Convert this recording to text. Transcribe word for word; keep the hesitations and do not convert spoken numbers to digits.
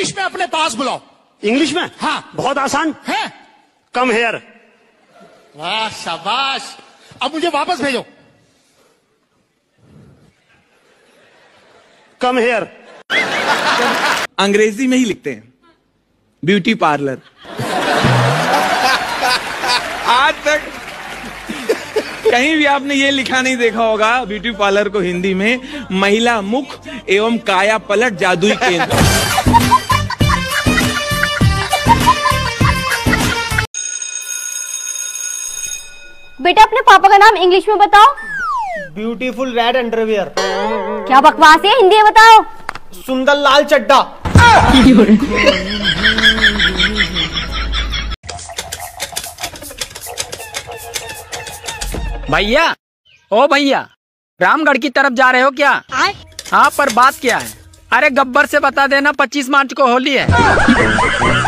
English में अपने पास बुलाओ। इंग्लिश में? हाँ। बहुत आसान है। Come here. वाह शाबाश। अब मुझे वापस भेजो। Come here. अंग्रेजी में ही लिखते हैं ब्यूटी पार्लर। आज तक कहीं भी आपने ये लिखा नहीं देखा होगा ब्यूटी पार्लर को हिंदी में महिला मुख एवं काया पलट जादुई केंद्र। बेटा अपने पापा का नाम इंग्लिश में बताओ। Beautiful red underwear. क्या बकवास है, हिंदी में बताओ। सुंदर लाल चड्डा। भैया, ओ भैया, रामगढ़ की तरफ जा रहे हो क्या? हाँ, पर बात क्या है? अरे गब्बर से बता देना पच्चीस मार्च को होली है।